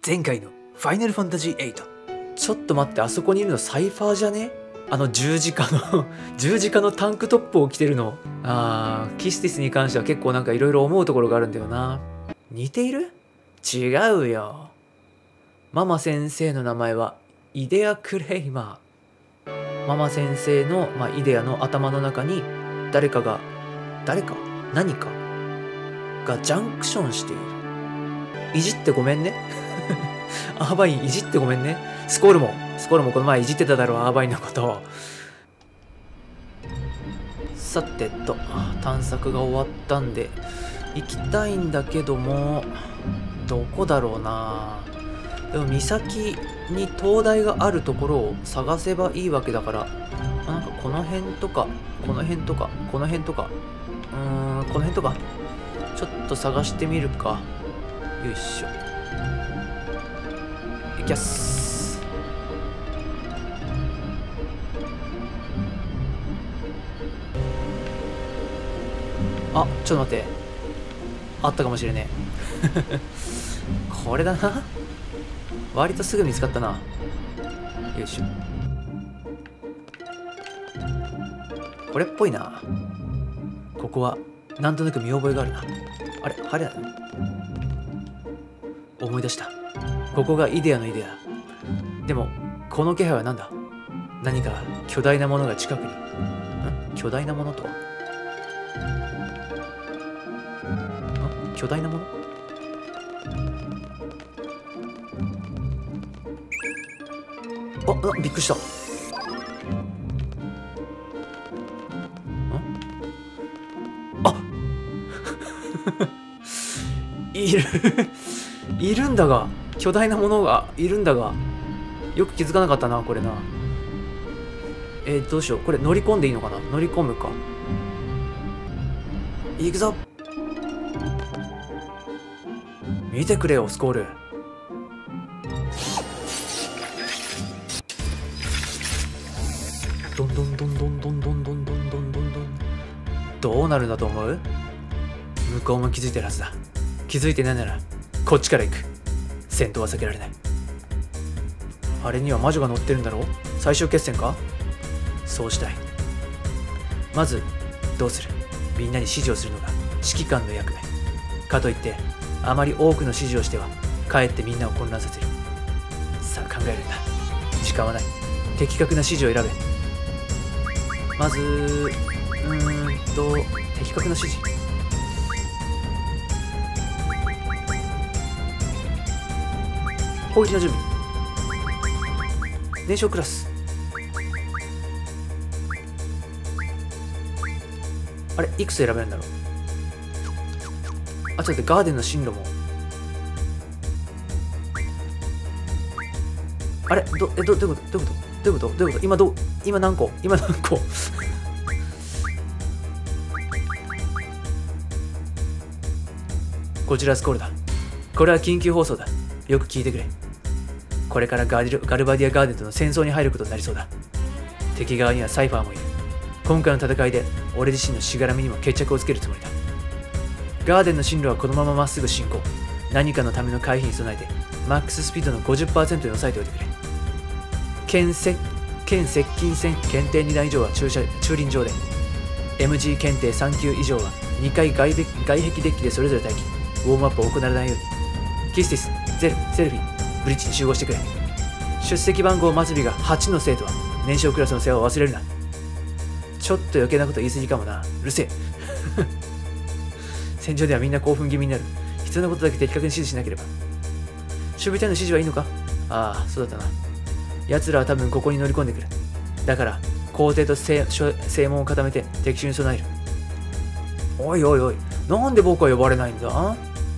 前回のファイナルファンタジー8。ちょっと待って、あそこにいるのサイファーじゃね？あの十字架の十字架のタンクトップを着てるの。キスティスに関しては結構なんかいろいろ思うところがあるんだよな。似ている？違うよ。ママ先生の名前はイデア・クレイマー。ママ先生の、イデアの頭の中に何かがジャンクションしている。いじってごめんね。アーバインいじってごめんね。スコールもこの前いじってただろう、アーバインのこと。さてと、探索が終わったんで行きたいんだけども、どこだろうな。でも岬に灯台があるところを探せばいいわけだから、なんかこの辺とかちょっと探してみるか。よいしょ。いきゃっす。あ、ちょっと待って。あったかもしれねえ。これだな。割とすぐ見つかったな。よいしょ。これっぽいな。ここはなんとなく見覚えがあるな。あれ、晴れだね。思い出した。ここがイデアのイデア。でもこの気配は何だ？何か巨大なものが近くに。巨大なものとは？巨大なもの？びっくりした。いるんだが、巨大なものがいるんだが、よく気づかなかったな、これな。どうしよう。これ乗り込んでいいのかな？乗り込むか。行くぞ。見てくれよ、スコール。どんどんどんどんどんどんどんどんどんどんどん。どうなるんだと思う？向こうも気づいてるはずだ。気づいてないならこっちから行く。戦闘は避けられない。あれには魔女が乗ってるんだろう？最終決戦か？そうしたい。まずどうする？みんなに指示をするのが指揮官の役目かといって、あまり多くの指示をしてはかえってみんなを混乱させる。さあ考えるんだ。時間はない。的確な指示を選べ。まず的確な指示。攻撃の準備。燃焼クラス。あれ、いくつ選べるんだろう。ちょっと待って、ガーデンの進路も。あれ、どういうこと今何個こちらスコールだ。これは緊急放送だ。よく聞いてくれ。これからガルバディアガーデンとの戦争に入ることになりそうだ。敵側にはサイファーもいる。今回の戦いで俺自身のしがらみにも決着をつけるつもりだ。ガーデンの進路はこのまままっすぐ進行。何かのための回避に備えてマックススピードの 50% に抑えておいてくれ。県接近戦検定2段以上は駐輪場で、 MG 検定3級以上は2回外壁デッキでそれぞれ待機。ウォームアップを行わないように。キスティス、ゼル、セルフィー、ブリッジに集合してくれ。出席番号末尾が8の生徒は燃焼クラスの世話を忘れるな。ちょっと余計なこと言い過ぎかもな。うるせえ。戦場ではみんな興奮気味になる。必要なことだけ的確に指示しなければ。守備隊の指示はいいのか？そうだったな。奴らは多分ここに乗り込んでくる。だから校庭と正門を固めて敵襲に備える。おい、なんで僕は呼ばれないんだ？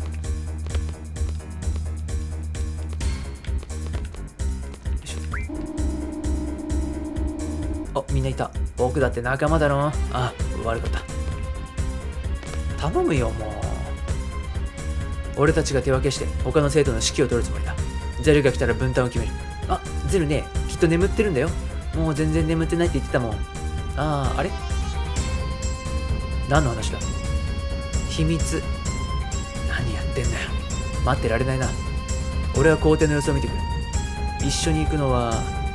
みんないた。僕だって仲間だろ。悪かった。頼むよ、もう。俺たちが手分けして他の生徒の指揮を取るつもりだ。ゼルが来たら分担を決める。ゼルね、きっと眠ってるんだよ。もう全然眠ってないって言ってたもん。あれ？何の話だ？秘密。何やってんだよ。待ってられないな。 俺は皇帝の様子を見てくる。一緒に行くのは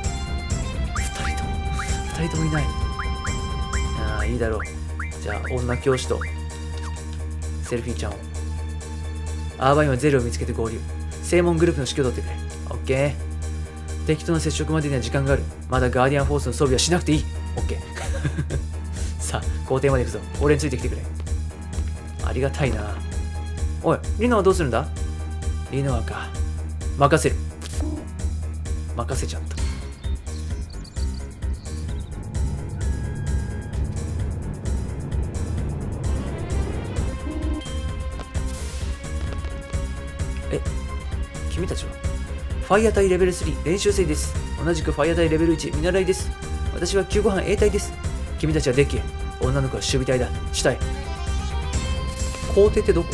2人ともいない。ああ、いいだろう。じゃあ女教師とセルフィーちゃんを。アーバインはゼルを見つけて合流。正門グループの指揮を取ってくれ。オッケー。敵との接触までには時間がある。まだガーディアンフォースの装備はしなくていい。オッケー。さあ、皇帝まで行くぞ。俺についてきてくれ。ありがたいな。おい、リノアはどうするんだ？リノアか。任せる。任せちゃった。君たちはファイア隊レベル3練習生です。同じくファイア隊レベル1見習いです。私は救護班 A 隊です。君たちはデッキへ。女の子は守備隊だ。地帯。皇帝ってどこ？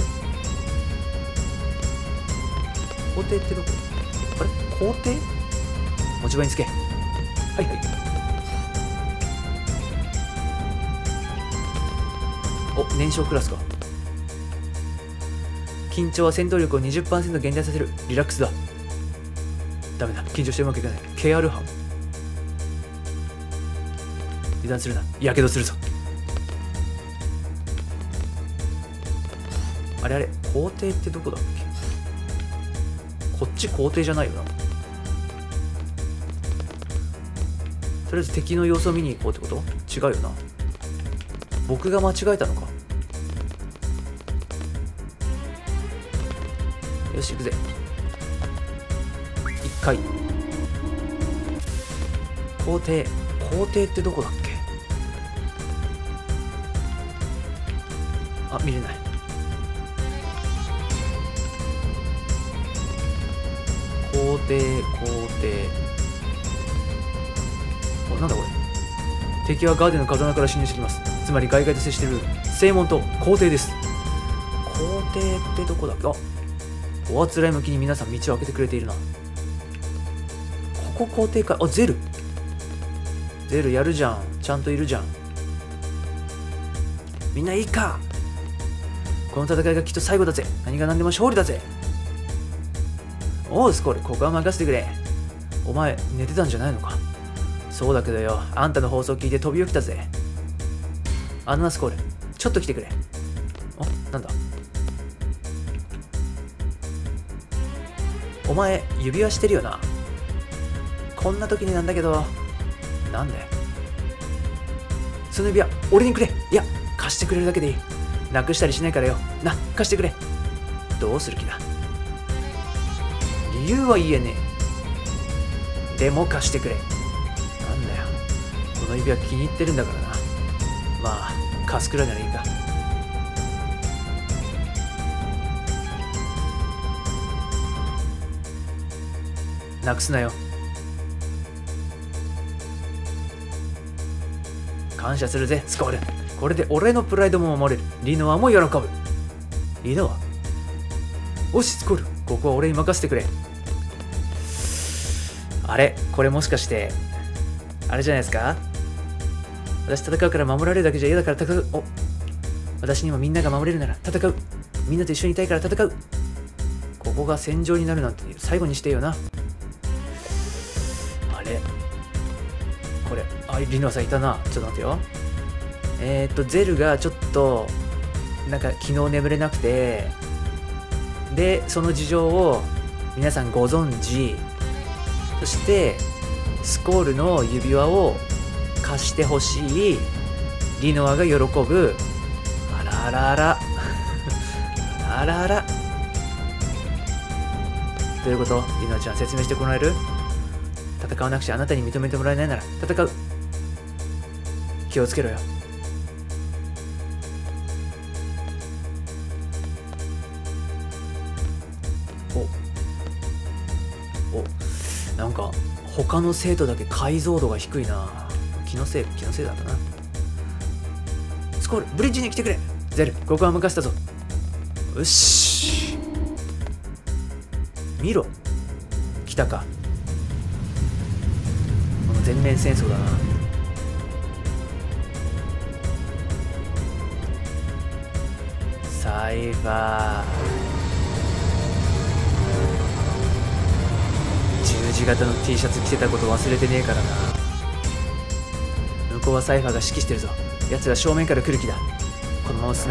皇帝ってどこ？あれ？皇帝？持ち場につけ。はいはい。お、燃焼クラスか。緊張は戦闘力を 20% 減退させる。リラックスだ。ダメだ。緊張してうまくいかない。KR 班。油断するな。やけどするぞ。あれあれ、皇帝ってどこだっけ？こっち皇帝じゃないよな。とりあえず敵の様子を見に行こうってこと？違うよな。僕が間違えたのか。よし、行くぜ。一回。皇帝ってどこだっけ？あ、見れない。皇帝。お、なんだこれ。敵はガーデンの風穴から侵入してきます。つまり外界と接している正門と皇帝です。皇帝ってどこだっけ？あ、おあつらい向きに皆さん道を開けてくれているな。ここ皇帝か。あ、ゼルやるじゃん。ちゃんといるじゃん。みんないいか。この戦いがきっと最後だぜ。何が何でも勝利だぜ。おうスコール、ここは任せてくれ。お前寝てたんじゃないのか？そうだけどよ、あんたの放送聞いて飛び起きたぜ。あのなスコール、ちょっと来てくれ。あ、なんだ。お前指輪してるよな。こんな時になんだけど。なんで？その指輪俺にくれ。いや、貸してくれるだけでいい。なくしたりしないからよ。な、貸してくれ。どうする気だ？理由は言えねえ。でも貸してくれ。なんだよ、この指輪気に入ってるんだからな。まあ貸すくらいならいいか。なくすなよ。感謝するぜスコール。これで俺のプライドも守れる。リノアも喜ぶ。リノア？おしスコール、ここは俺に任せてくれ。あれ、これもしかしてあれじゃないですか？私戦うから守られるだけじゃ嫌だから戦う。お、私にもみんなが守れるなら戦う。みんなと一緒にいたいから戦う。ここが戦場になるなんて最後にしてよな。あれ、これ、あ、リノアさんいたな。ちょっと待ってよ。ゼルがちょっとなんか昨日眠れなくて、でその事情を皆さんご存知。そしてスコールの指輪を貸してほしい。リノアが喜ぶ。あらあらあらあらあら。どういうこと？リノアちゃん説明してもらえる？戦わなくちゃあなたに認めてもらえないなら戦う。気をつけろよ。お、なんか他の生徒だけ解像度が低いな。気のせいだったな。スコール、ブリッジに来てくれ。ゼル、ここは任せたぞ。よし、見ろ、来たか。この全面戦争だな。サイファー。 字型の T シャツ着てたこと忘れてねえからな。向こうはサイファーが指揮してるぞ。奴ら正面から来る気だ。このまま進め。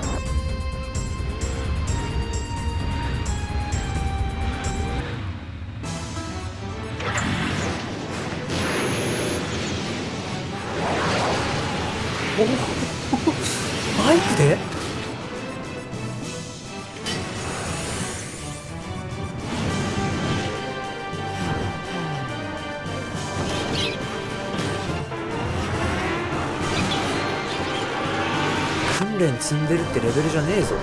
おおバイクで訓練積んでるってレベルじゃねえぞ。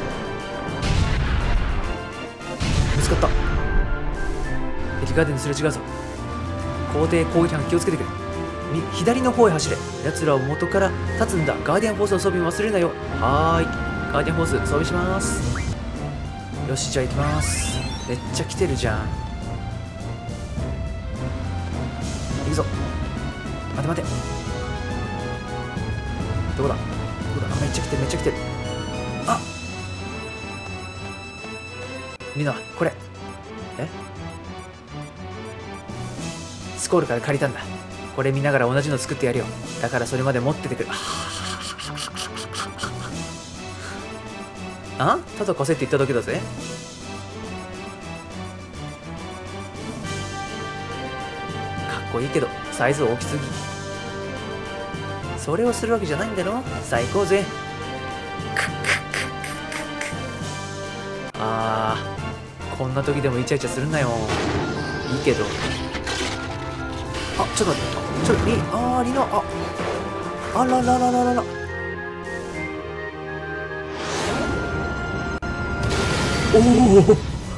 見つかった。敵ガーデンにすれ違うぞ。皇帝攻撃班気をつけてくれ。左の方へ走れ。奴らを元から立つんだ。ガーディアンフォースの装備も忘れるなよ。はーい、ガーディアンフォース装備します。よし、じゃあ行きます。めっちゃ来てるじゃん。行くぞ。待て待て、どこだどこだ。あ、めっちゃ来てるめっちゃ来てる。あ、リノ、これスコールから借りたんだ。これ見ながら同じの作ってやるよ。だからそれまで持っててくる。あ、ただ貸せって言っただけだぜ。かっこいいけどサイズ大きすぎ。それをするわけじゃないんだろ。最高ぜ。あー、こんな時でもイチャイチャするんなよ。いいけど。あ、ちょっと待って、リノ、あらららららら。おお、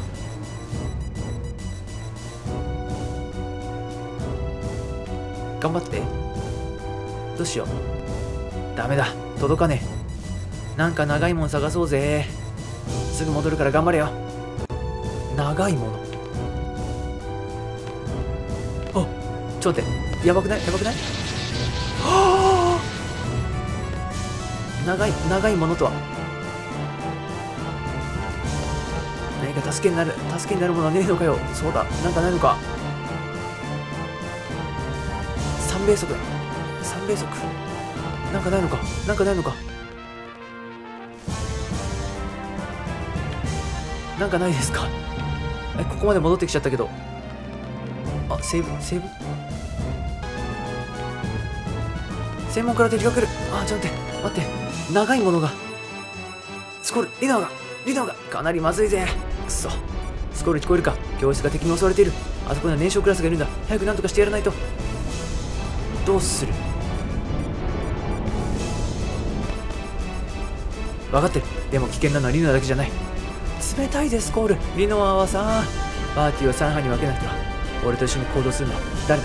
頑張って。どうしよう。ダメだ、届かねえ。なんか長いもん探そうぜ。すぐ戻るから頑張れよ。長いもの。あ、ちょっと待って、やばくないやばくない。はあ、長いものとは何か助けになるものはねえのかよ。そうだ、なんかないのか。三倍速なんかないのか。なんかないですか。ここまで戻ってきちゃったけど。あ、セーブ専門から敵が来る。あ、ちょっと待って、長いものが。スコール、リノがかなりまずいぜ。くそ、スコール聞こえるか。教室が敵に襲われている。あそこには燃焼クラスがいるんだ。早く何とかしてやらないと。どうする。分かってる。でも危険なのはリノアだけじゃない。冷たいです、スコール。リノアはさ、パーティーを3班に分けなくては。俺と一緒に行動するのは誰だ。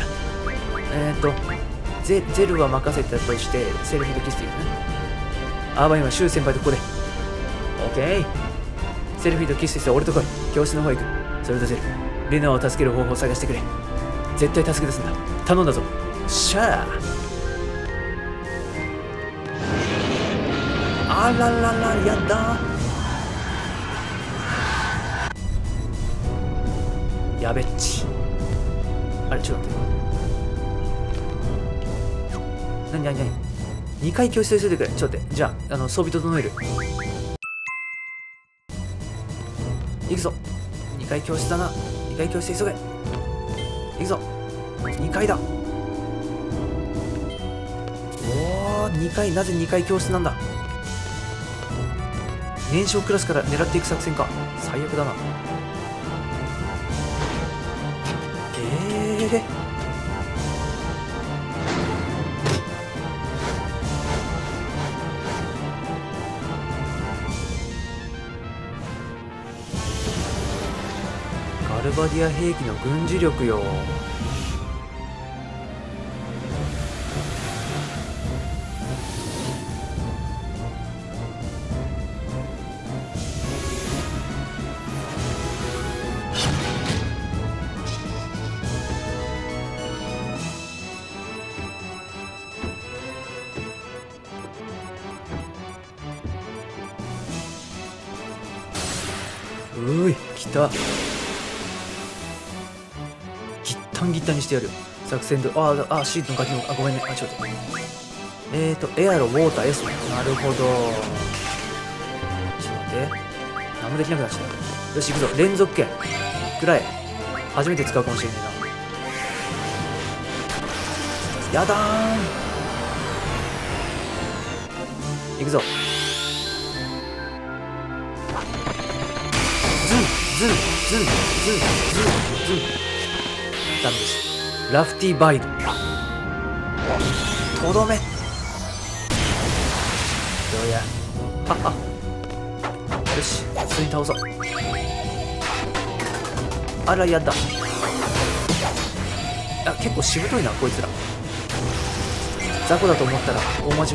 ゼルは任せたとして、セルフィードキスティーね。アーバインはシュウ先輩とここで。オッケー。セルフィードキスティーは俺と来い。教室の方へ行く。それとゼル、リノアを助ける方法を探してくれ。絶対助け出すんだ。頼んだぞ。シャー。あららら、やったー。やべっち。あれ、ちょっと待って。何2回教室で急いでくれ。ちょっと待って。じゃあ、装備整える。行くぞ。2階教室だな。2階教室急げ。行くぞ。2階だ。おお、2階、なぜ2階教室なんだ。燃焼クラスから狙っていく作戦か。最悪だな。ガルバディア兵器の軍事力よ。うい、来た。ギッタンギッタンにしてやるよ。作戦で、シートのガキの、ごめんね。ちょっと。エアロ、ウォーター、エス。なるほど。ちょっと待って。何もできなくなっちゃった。よし、行くぞ。連続剣。くらい。初めて使うかもしれねえな。やだーん。行くぞ。ズン、ズン、ズン、ズン、ズン、ズン。ダメです。ラフティバイド。とどめ。どうや。はっは。よし、普通に倒そう。あら、やだ。結構しぶといな、こいつら。雑魚だと思ったら大間違いでした。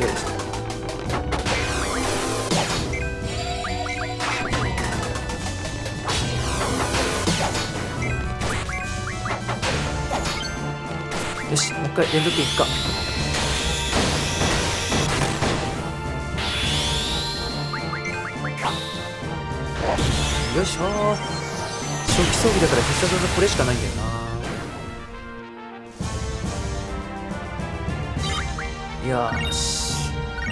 よし、もう一回連続でいくか。よいしょー。初期装備だから必殺技これしかないんだよな。よーし。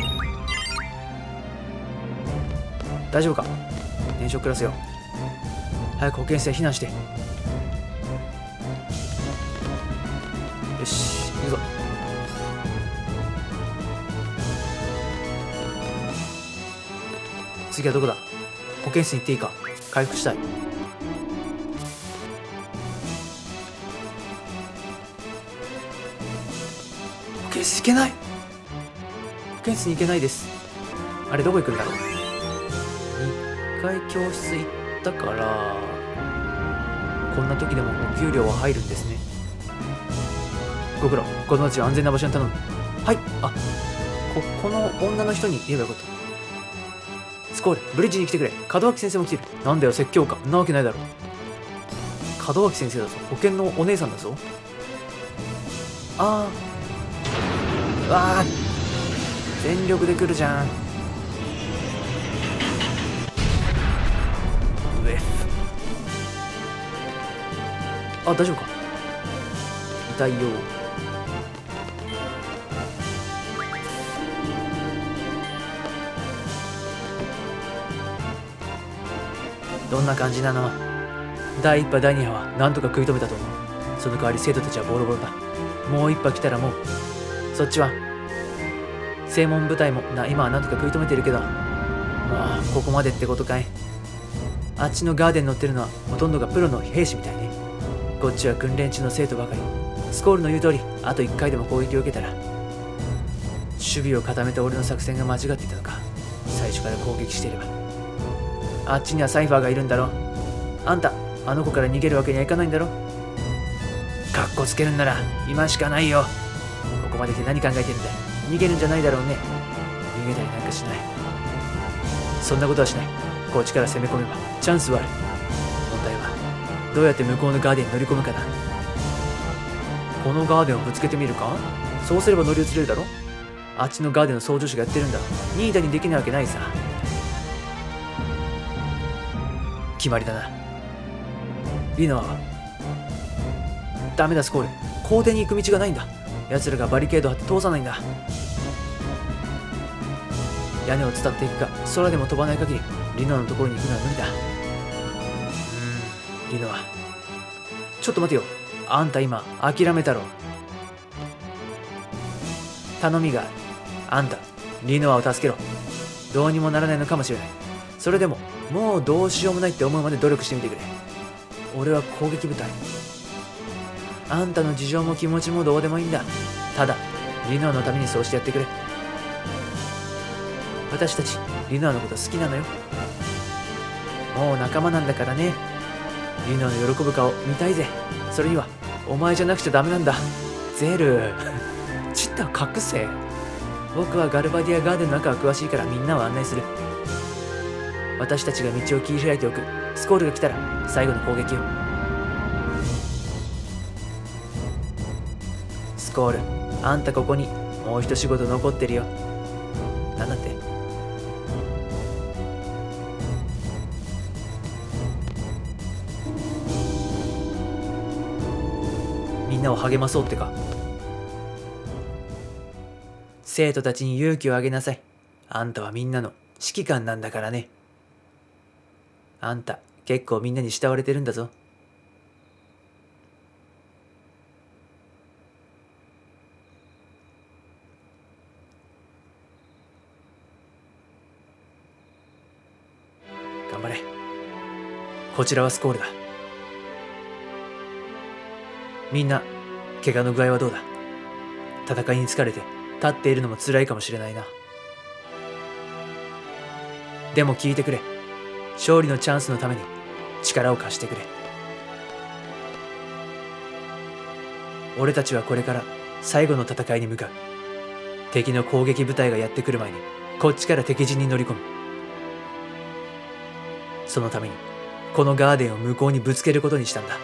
大丈夫か。燃焼クラスよ。早く保健室へ避難して。よし、行くぞ。次はどこだ。保健室に行っていいか。回復したい。保健室行けない。保健室に行けないです。あれどこ行くんだろう。1回教室行ったからこんな時でもお給料は入るんですね。ご苦労。子供たちを安全な場所に頼む。はい。この女の人に言えばよかった。スコール、ブリッジに来てくれ。門脇先生も来てる。なんだよ、説教か。んなわけないだろ。門脇先生だぞ。保健のお姉さんだぞ。全力で来るじゃん。上。大丈夫か。痛いよ。どんな感じなの。第1波第2波はなんとか食い止めたと思う。その代わり生徒たちはボロボロだ。もう1波来たらもうそっちは正門部隊も今はなんとか食い止めてるけど、まあここまでってことかい。あっちのガーデン乗ってるのはほとんどがプロの兵士みたいね。こっちは訓練中の生徒ばかり。スコールの言う通り、あと1回でも攻撃を受けたら。守備を固めた俺の作戦が間違っていたのか。最初から攻撃していれば。あっちにはサイファーがいるんだろ。あんたあの子から逃げるわけにはいかないんだろ。かっこつけるんなら今しかないよ。ここまで来て何考えてるんだ。逃げるんじゃないだろうね。逃げたりなんかしない。そんなことはしない。こっちから攻め込めばチャンスはある。問題はどうやって向こうのガーデンに乗り込むかだ。このガーデンをぶつけてみるか。そうすれば乗り移れるだろ。あっちのガーデンの操縦士がやってるんだ。ニーダにできないわけないさ。決まりだな。リノアはダメだ。スコール、校庭に行く道がないんだ。奴らがバリケード張って通さないんだ。屋根を伝っていくか、空でも飛ばない限りリノアのところに行くのは無理だ。リノア、ちょっと待てよ。あんた今諦めたろ。頼みがある。あんたリノアを助けろ。どうにもならないのかもしれない。それでももうどうしようもないって思うまで努力してみてくれ。俺は攻撃部隊。あんたの事情も気持ちもどうでもいいんだ。ただリノアのためにそうしてやってくれ。私たちリノアのこと好きなのよ。もう仲間なんだからね。リノアの喜ぶ顔見たいぜ。それにはお前じゃなくちゃダメなんだ。ゼルちった隠せ。僕はガルバディアガーデンの中は詳しいからみんなを案内する。私たちが道を切り開いておく。スコールが来たら最後の攻撃よ。スコール、あんたここにもう一仕事残ってるよ。なんだって。 みんなを励まそうってか。生徒たちに勇気をあげなさい。あんたはみんなの指揮官なんだからね。あんた結構みんなに慕われてるんだぞ。頑張れ。こちらはスコールだ。みんな怪我の具合はどうだ。戦いに疲れて立っているのも辛いかもしれないな。でも聞いてくれ。勝利のチャンスのために力を貸してくれ。俺たちはこれから最後の戦いに向かう。敵の攻撃部隊がやってくる前にこっちから敵陣に乗り込む。そのためにこのガーデンを向こうにぶつけることにしたんだ。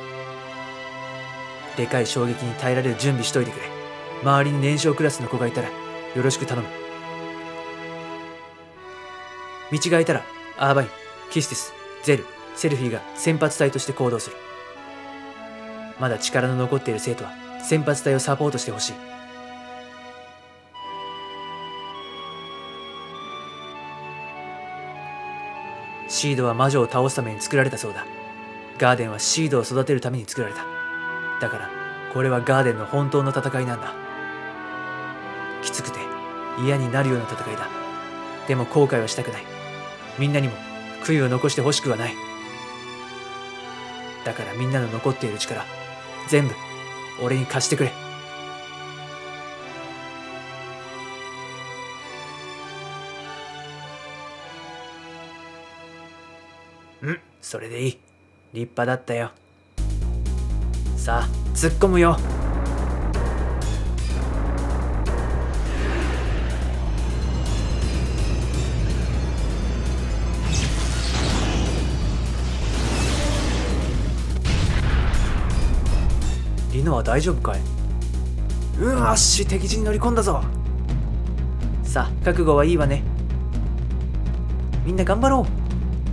でかい衝撃に耐えられる準備しといてくれ。周りに燃焼クラスの子がいたらよろしく頼む。道が空いたらアーバイン、キスティス、ゼル、セルフィーが先発隊として行動する。まだ力の残っている生徒は先発隊をサポートしてほしい。シードは魔女を倒すために作られたそうだ。ガーデンはシードを育てるために作られた。だからこれはガーデンの本当の戦いなんだ。きつくて嫌になるような戦いだ。でも後悔はしたくない。みんなにも悔いを残してほしくはない。だからみんなの残っている力全部俺に貸してくれ。それでいい。立派だったよ。さあ突っ込むよ。リノは大丈夫かい。敵陣に乗り込んだぞ。さあ覚悟はいいわね。みんな頑張ろう。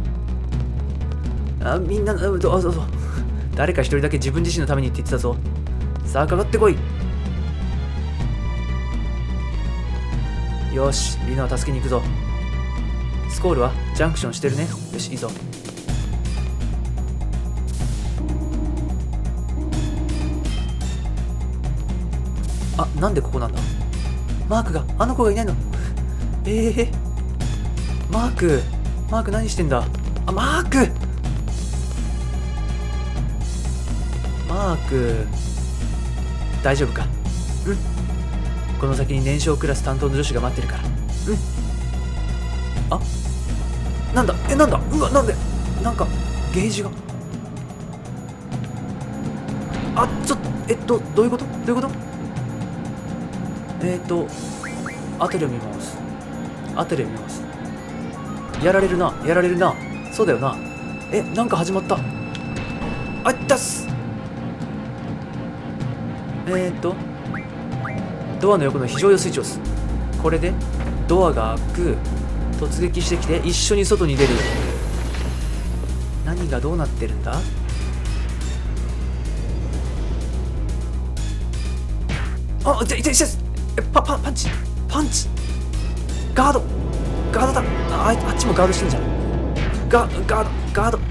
みんなどうぞ。誰か一人だけ自分自身のためにって言ってたぞ。さあかかってこい。よし、リノは助けに行くぞ。スコールはジャンクションしてるね。よし、いいぞ。なんでここなんだ。マークがあの子がいないの。マーク何してんだ。マーク大丈夫か。この先に燃焼クラス担当の女子が待ってるから。なんだなんでなんかゲージがどういうことアテレ見ますやられるな。そうだよな。なんか始まった。ったっす。ドアの横の非常用スイッチを押す。これでドアが開く。突撃してきて一緒に外に出る。何がどうなってるんだ。パンチガードだ。あっちもガードしてんじゃん。ガード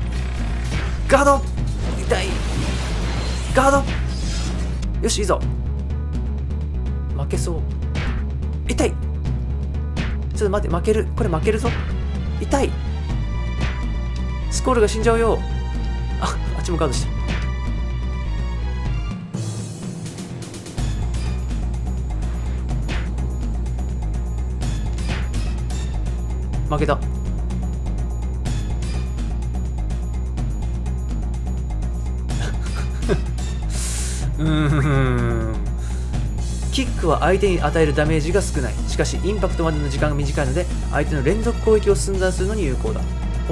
痛い。ガードよし、いいぞ。負けそう。痛い。ちょっと待って、負けるぞ。痛い。スコールが死んじゃうよ。あっちもガードしてる。負けた。キックは相手に与えるダメージが少ない。しかしインパクトまでの時間が短いので相手の連続攻撃を寸断するのに有効だ。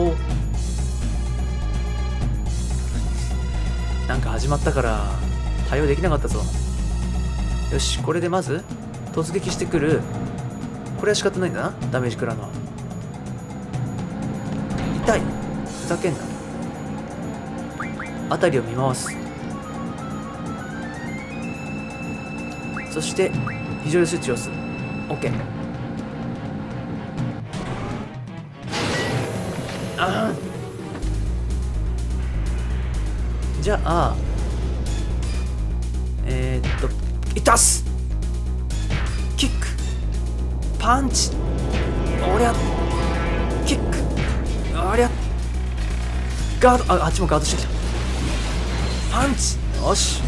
なんか始まったから対応できなかったぞ。よし、これでまず突撃してくる。これは仕方ないんだな、ダメージ食らうのは。痛い。ふざけんな。辺りを見回す。 そして非常用スイッチを押す。 OK。 あー、じゃあいたっす。キック、パンチ、おりゃ、キック、ありゃ、ガード、あっちもガードしてきた。パンチ、よし。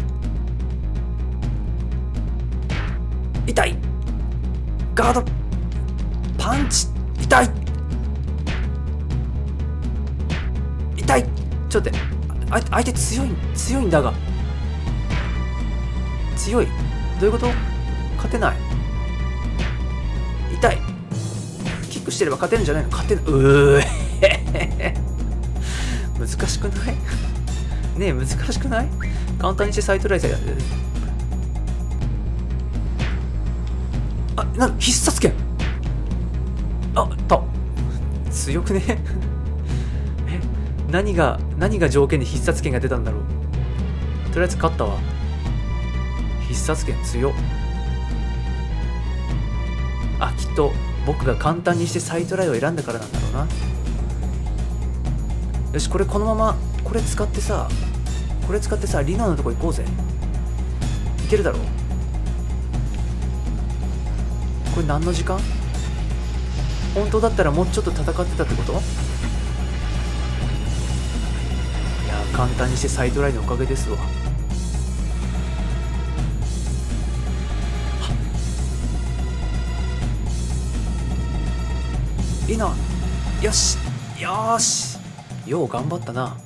痛い。ガード、パンチ、痛い。痛い。ちょっと待って、相手強いんだが。強い。どういうこと？勝てない。痛い。キックしてれば勝てるんじゃないの？勝てない。難しくない？ねえ、難しくない？簡単にしてサイトライザーやる。あ、必殺剣。強くね？何が条件で必殺剣が出たんだろう。とりあえず勝ったわ。必殺剣強っ。きっと僕が簡単にしてサイトライを選んだからなんだろうな。よし、このままこれ使ってさリナのとこ行こうぜ。いけるだろう。これ何の時間？本当だったらもうちょっと戦ってたってこと？いや、簡単にしてサイトライのおかげですわ。リナ、よしよう頑張ったな。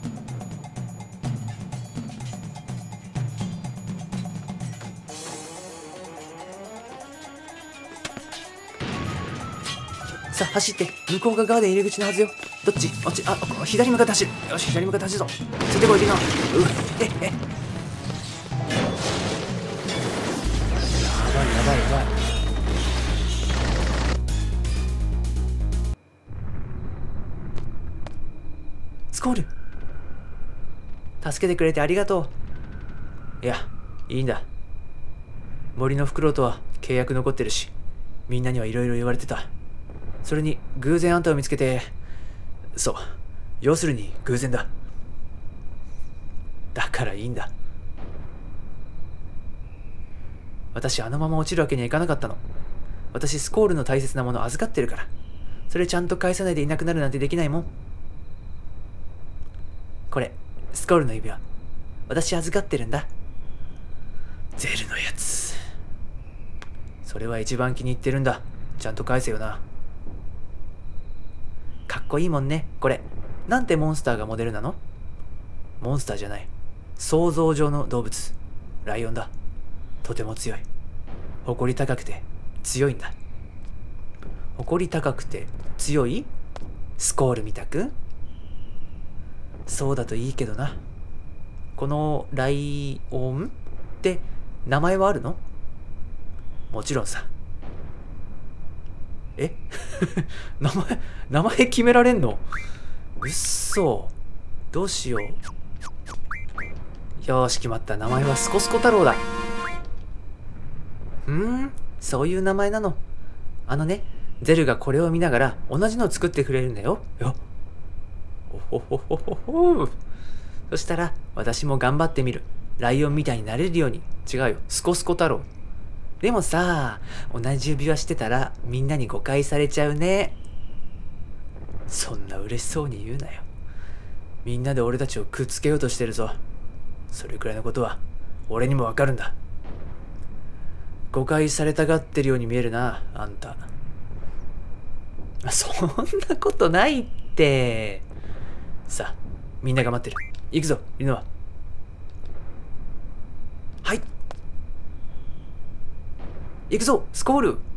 さあ走って、向こうがガーデン入り口のはずよ。どっち？あっち、左向かって走る。よし、左向かって走るぞ。ついてこい、リナ。やばい。スコール、助けてくれてありがとう。いや、いいんだ。森のフクロウとは契約残ってるし、みんなにはいろいろ言われてた。それに偶然あんたを見つけて、そう、要するに偶然だ。だからいいんだ。私あのまま落ちるわけにはいかなかったの。私スコールの大切なもの預かってるから。それちゃんと返さないでいなくなるなんてできないもん。これスコールの指輪、私預かってるんだ。ゼルのやつ、それは一番気に入ってるんだ。ちゃんと返せよな。かっこいいもんねこれ。なんてモンスターがモデルなの？モンスターじゃない、想像上の動物、ライオンだ。とても強い。誇り高くて強いんだ。誇り高くて強い？スコールみたく？そうだといいけどな。このライオンって名前はあるの？もちろんさ。名前決められんの？うっそ。どうしよう。よーし決まった。名前はスコスコ太郎だ。そういう名前なの。ゼルがこれを見ながら同じのを作ってくれるんだよ。そしたら私も頑張ってみる。ライオンみたいになれるように。違うよ、スコスコ太郎。でもさ、同じ指輪してたらみんなに誤解されちゃうね。そんな嬉しそうに言うなよ。みんなで俺たちをくっつけようとしてるぞ。それくらいのことは俺にもわかるんだ。誤解されたがってるように見えるな、あんた。そんなことないって。さあ、みんなが待ってる。行くぞ、リノア。はい。行くぞ、スコール。